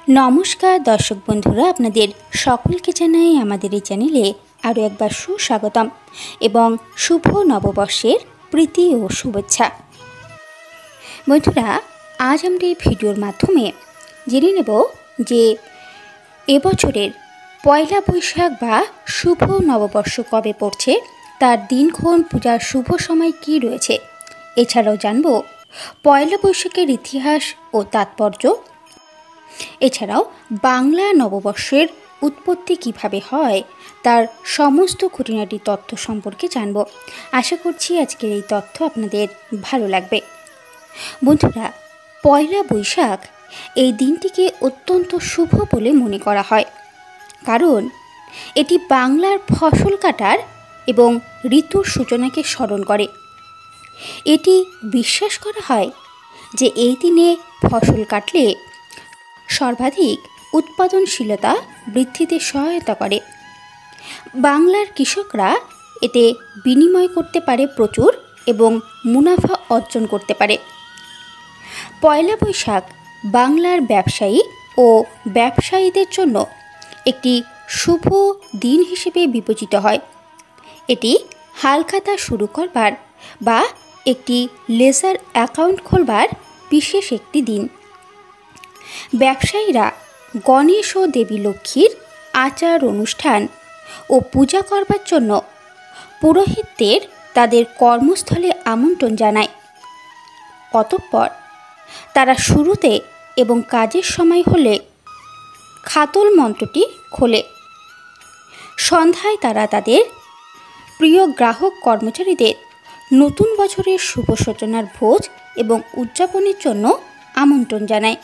नमस्कार दर्शक बंधुरा आपनादेर सकलके जानाई आमादेर एई चैनेले आरो एकबार सुस्वागतम एबं शुभ नवबर्षेर प्रीति ओ शुभेच्छा। बंधुरा आज आमरा एई भिडियोर माध्यमे जेने नेब जे এবছরের পয়লা বৈশাখ বা শুভ নববর্ষ কবে পড়ছে, তার দিনক্ষণ, পূজার শুভ সময় কী রয়েছে। এছাড়াও জানব পয়লা বৈশাখের ইতিহাস ও তাৎপর্য। এছাড়াও বাংলা নববর্ষের উৎপত্তি কিভাবে হয় তার সমস্ত খুঁটিনাটি তথ্য সম্পর্কে জানব। আশা করছি আজকের এই তথ্য আপনাদের ভালো লাগবে। বন্ধুরা, পয়লা বৈশাখ এই দিনটিকে অত্যন্ত শুভ বলে মনে করা হয়, কারণ এটি বাংলার ফসল কাটার এবং ঋতুর সূচনাকে স্মরণ করে। এটি বিশ্বাস করা হয় যে এই দিনে ফসল কাটলে সর্বাধিক উৎপাদনশীলতা বৃদ্ধিতে সহায়তা করে। বাংলার কৃষকরা এতে বিনিময় করতে পারে প্রচুর এবং মুনাফা অর্জন করতে পারে। পয়লা বৈশাখ বাংলার ব্যবসায়ী ও ব্যবসায়ীদের জন্য একটি শুভ দিন হিসেবে বিবেচিত হয়। এটি হালখাতা শুরু করবার বা একটি লেজার অ্যাকাউন্ট খোলবার বিশেষ একটি দিন। ব্যবসায়ীরা গণেশ ও দেবী লক্ষ্মীর আচার অনুষ্ঠান ও পূজা করবার জন্য পুরোহিতদের তাদের কর্মস্থলে আমন্ত্রণ জানায়। অতঃপর তারা শুরুতে এবং কাজের সময় হলে খাতল মন্ত্রটি খোলে। সন্ধ্যায় তারা তাদের প্রিয় গ্রাহক কর্মচারীদের নতুন বছরের শুভ সূচনার ভোজ এবং উদযাপনের জন্য আমন্ত্রণ জানায়।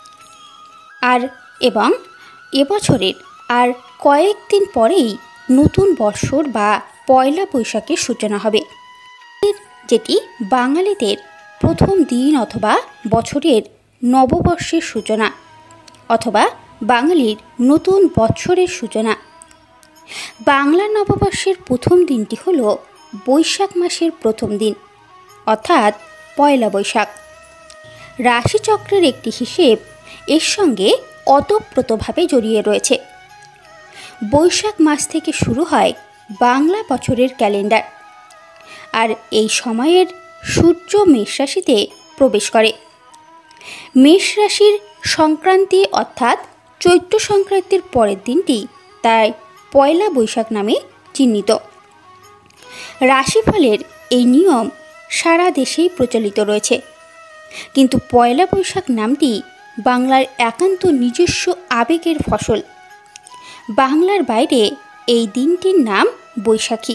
এবং এবছরের আর কয়েকদিন পরেই নতুন বৎসর বা পয়লা বৈশাখের সূচনা হবে, যেটি বাঙালিদের প্রথম দিন অথবা বছরের নববর্ষের সূচনা অথবা বাঙালির নতুন বৎসরের সূচনা। বাংলা নববর্ষের প্রথম দিনটি হল বৈশাখ মাসের প্রথম দিন, অর্থাৎ পয়লা বৈশাখ। রাশিচক্রের একটি হিসেব এর সঙ্গে ওতপ্রোতভাবে জড়িয়ে রয়েছে। বৈশাখ মাস থেকে শুরু হয় বাংলা বছরের ক্যালেন্ডার, আর এই সময়ের সূর্য মেষ রাশিতে প্রবেশ করে। মেষ রাশির সংক্রান্তি অর্থাৎ চৈত্র সংক্রান্তির পরের দিনটি তাই পয়লা বৈশাখ নামে চিহ্নিত। রাশিফলের এই নিয়ম সারা দেশেই প্রচলিত রয়েছে, কিন্তু পয়লা বৈশাখ নামটি বাংলার একান্ত নিজস্ব আবেগের ফসল। বাংলার বাইরে এই দিনটির নাম বৈশাখী,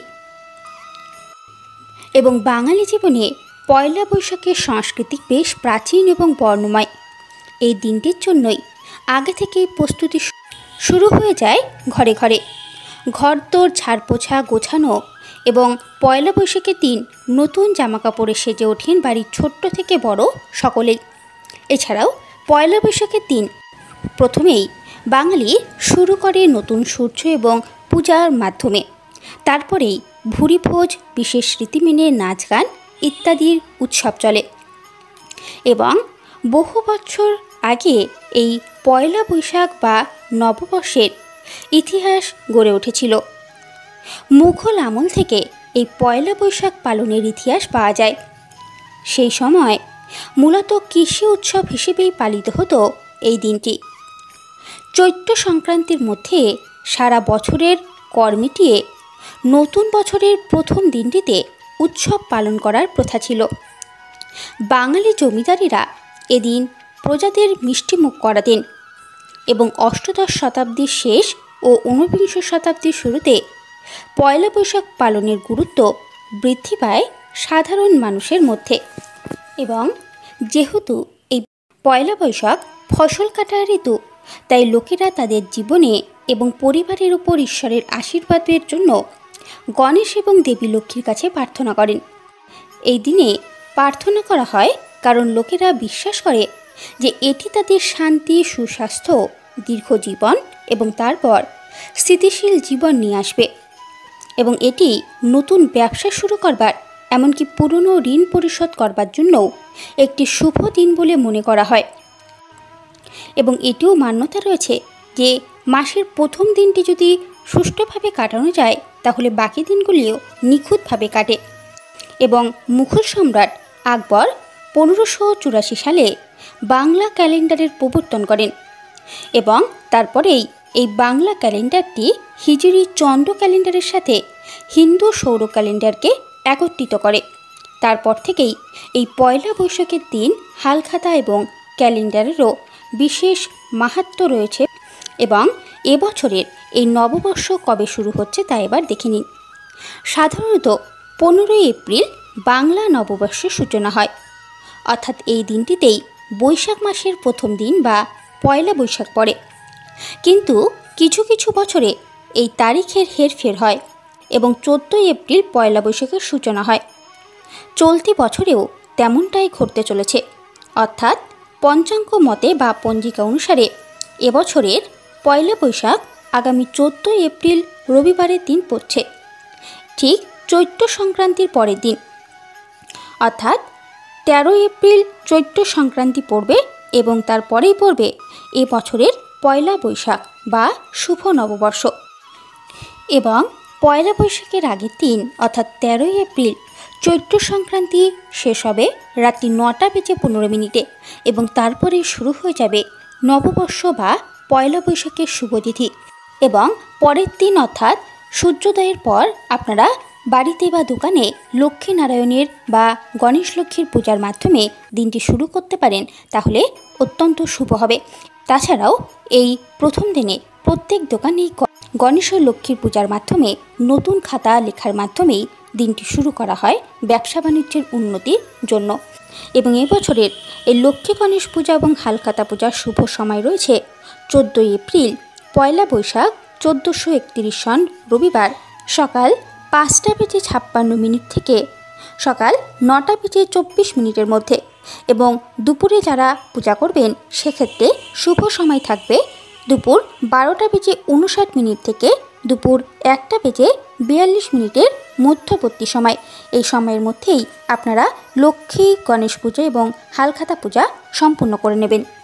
এবং বাঙালি জীবনে পয়লা বৈশাখের সংস্কৃতি বেশ প্রাচীন এবং বর্ণময়। এই দিনটির জন্যই আগে থেকেই প্রস্তুতি শুরু হয়ে যায় ঘরে ঘরে। ঘরদোর ঝাড়পোছা গোছানো এবং পয়লা বৈশাখের দিন নতুন জামাকাপড়ে সেজে ওঠেন বাড়ির ছোট্ট থেকে বড় সকলেই। এছাড়াও পয়লা বৈশাখের দিন প্রথমেই বাঙালি শুরু করে নতুন সূর্য এবং পূজার মাধ্যমে। তারপরেই ভুরিভোজ, বিশেষ রীতি মেনে নাচ গান ইত্যাদির উৎসব চলে। এবং বহু বছর আগে এই পয়লা বৈশাখ বা নববর্ষের ইতিহাস গড়ে উঠেছিল। মুঘল আমল থেকে এই পয়লা বৈশাখ পালনের ইতিহাস পাওয়া যায়। সেই সময় মূলত কৃষি উৎসব হিসেবেই পালিত হতো এই দিনটি। চৈত্র সংক্রান্তির মধ্যে সারা বছরের কর মিটিয়ে নতুন বছরের প্রথম দিনটিতে উৎসব পালন করার প্রথা ছিল। বাঙালি জমিদারিরা এদিন প্রজাদের মিষ্টিমুখ করাতেন, এবং অষ্টাদশ শতাব্দীর শেষ ও ঊনবিংশ শতাব্দীর শুরুতে পয়লা বৈশাখ পালনের গুরুত্ব বৃদ্ধি পায় সাধারণ মানুষের মধ্যে। এবং যেহেতু এই পয়লা বৈশাখ ফসল কাটার ঋতু, তাই লোকেরা তাদের জীবনে এবং পরিবারের উপর ঈশ্বরের আশীর্বাদের জন্য গণেশ এবং দেবী লক্ষ্মীর কাছে প্রার্থনা করেন। এই দিনে প্রার্থনা করা হয় কারণ লোকেরা বিশ্বাস করে যে এটি তাদের শান্তি, সুস্বাস্থ্য, দীর্ঘ জীবন এবং তারপর স্থিতিশীল জীবন নিয়ে আসবে, এবং এটি নতুন ব্যবসা শুরু করবার, এমনকি পুরনো ঋণ পরিশোধ করবার জন্যও একটি শুভ দিন বলে মনে করা হয়। এবং এটিও মান্যতা রয়েছে যে মাসের প্রথম দিনটি যদি সুষ্ঠুভাবে কাটানো যায় তাহলে বাকি দিনগুলিও নিখুঁতভাবে কাটে। এবং মুঘল সম্রাট আকবর 1584 সালে বাংলা ক্যালেন্ডারের প্রবর্তন করেন এবং তারপরেই এই বাংলা ক্যালেন্ডারটি হিজরি চন্দ্র ক্যালেন্ডারের সাথে হিন্দু সৌর ক্যালেন্ডারকে একত্রিত করে। তারপর থেকেই এই পয়লা বৈশাখের দিন হালখাতা এবং ক্যালেন্ডারেরও বিশেষ মাহাত্ম্য রয়েছে। এবং এবছরের এই নববর্ষ কবে শুরু হচ্ছে তা এবার দেখে নিন। সাধারণত 15 এপ্রিল বাংলা নববর্ষের সূচনা হয়, অর্থাৎ এই দিনটিতেই বৈশাখ মাসের প্রথম দিন বা পয়লা বৈশাখ পড়ে। কিন্তু কিছু কিছু বছরে এই তারিখের হেরফের হয় এবং 14 এপ্রিল পয়লা বৈশাখের সূচনা হয়। চলতি বছরেও তেমনটাই ঘটতে চলেছে, অর্থাৎ পঞ্চাঙ্গ মতে বা পঞ্জিকা অনুসারে এবছরের পয়লা বৈশাখ আগামী 14 এপ্রিল রবিবারের দিন পড়ছে, ঠিক চৈত্র সংক্রান্তির পরের দিন, অর্থাৎ 13 এপ্রিল চৈত্র সংক্রান্তি পড়বে এবং তারপরেই পড়বে এবছরের পয়লা বৈশাখ বা শুভ নববর্ষ। এবং পয়লা বৈশাখের আগের দিন অর্থাৎ 13 এপ্রিল চৈত্র সংক্রান্তি শেষ হবে রাত্রি 9:15 এবং তারপরে শুরু হয়ে যাবে নববর্ষ বা পয়লা বৈশাখের শুভতিথি। এবং পরের দিন অর্থাৎ সূর্যোদয়ের পর আপনারা বাড়িতে বা দোকানে লক্ষ্মীনারায়ণের বা গণেশ লক্ষ্মীর পূজার মাধ্যমে দিনটি শুরু করতে পারেন, তাহলে অত্যন্ত শুভ হবে। তাছাড়াও এই প্রথম দিনে প্রত্যেক দোকানেই গণেশ লক্ষ্মীর পূজার মাধ্যমে নতুন খাতা লেখার মাধ্যমেই দিনটি শুরু করা হয় ব্যবসা বাণিজ্যের উন্নতির জন্য। এবং এবছরের এই লক্ষ্মী গণেশ পূজা এবং হালখাতা পূজার শুভ সময় রয়েছে 14 এপ্রিল পয়লা বৈশাখ 1431 সন রবিবার সকাল 5:56 থেকে সকাল 9:24 মধ্যে। এবং দুপুরে যারা পূজা করবেন সেক্ষেত্রে শুভ সময় থাকবে দুপুর 12:59 থেকে দুপুর 1:42 মধ্যবর্তী সময়। এই সময়ের মধ্যেই আপনারা লক্ষ্মী গণেশ পূজা এবং হালখাতা পূজা সম্পূর্ণ করে নেবেন।